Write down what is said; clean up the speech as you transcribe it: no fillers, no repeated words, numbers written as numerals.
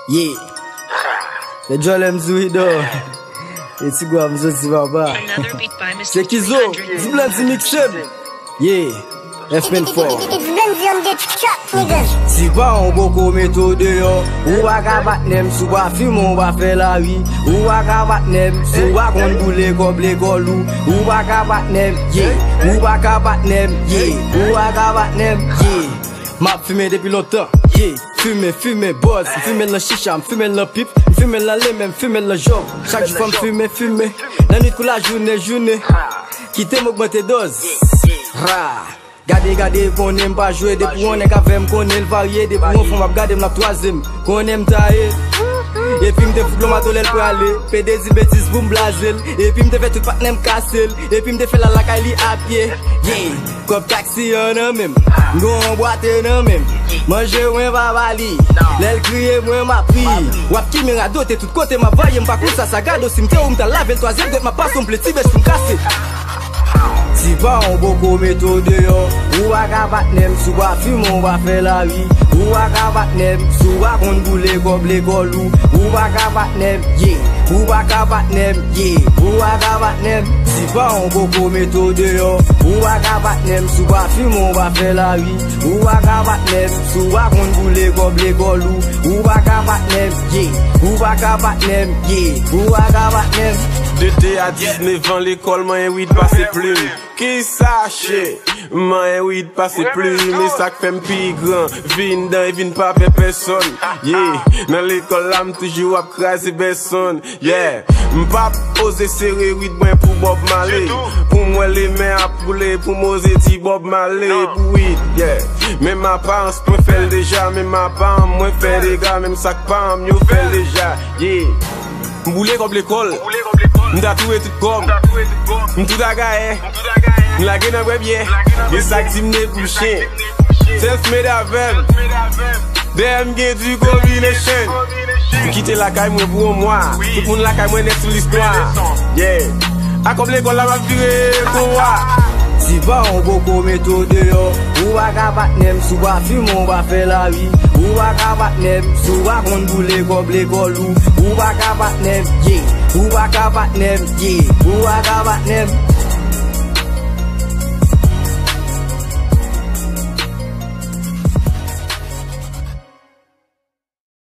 Yeah. The Jolem Zuido. It's go am Zoti Baba. Another beat by Mr. C'est Kizo. Zblanzi Mixem. Yeah. FN4. Si pa on boko méthode yo, ou waka batnem sou ba film on va faire la vie. Ou waka batnem sou wa kon boule koble kolou. Ou waka batnem, yeah. Ou waka batnem, yeah. Ou waka batnem, yeah. M'a fumé depuis longtemps, yeah. Fume, boss, fume le chicha, fume le pipe, fume la lime, fume le job. Chaque jour fume. La nuit la journée. Quitte m'augmenter dose. Ra. Gade, qu'on aime pas jouer, depuis on est qu'avec qu'on aime varier, depuis on font gade la troisième, qu'on aime tailler. Et puis m'te fout l'homme l'el pour aller, fait des bêtises pour m'blazer. Et puis m'te fait tout pas n'aime casser, et puis m'te fait la caille à pied. Yeah, comme taxi en même, gon boîte en même. Manger moins va vali, l'el crier moins ma prie. Wap qui m'a doté tout côté ma voye, m'pas coup ça gade au cimetière où m'ta lavé le troisième, de ma passe son petit bêche pour me casser. Si pa on boko méthode yo, ou waka batnem sou ba film on va faire la vie. Ou waka batnem sou wa kon boule koble kolou. Ou waka batnem, yeah. Ou waka batnem, yeah. Ou waka batnem. Si pa on boko méthode yo, ou waka batnem sou ba film on va faire la vie. Ou waka batnem sou wa kon boule koble kolou. Ou waka batnem, yeah. Ou waka batnem, yeah. Ou waka batnem. D'été à 19 ans, l'école, m'a weed passé plume. Qui sache, m'a weed passé plume. Mais ça fait m'pi grand, vin dans, vin pas faire personne. Yeah, dans l'école, là, toujours à craser personne. Yeah, m'pas oser serrer weed moi pour Bob Marley. Pour moi, les mains à pouler, pour m'oser dire Bob Marley. Pour weed, yeah. Même ma parents, moi fait déjà, même ma parents, moi fait des gars, même ça que pas, mieux fait déjà. Yeah. M'boule comme l'école, m'ta toué tout comme, m'tout agaye, m'lage nan brebye, y'a ça qui m'ne couché, self-made avec, dem gen du combination, quitter la caille moi pour moi, tout le monde la caille moi net sur l'histoire, yeah, a comme l'école la m'a viré pour moi. Si pa on boko méthode yo, ou waka batnem sou ba film on va faire la vie. Ou waka batnem sou wa kon boule koble kolou. Ou waka batnem, yeah. Ou waka batnem, yeah. Ou waka batnem.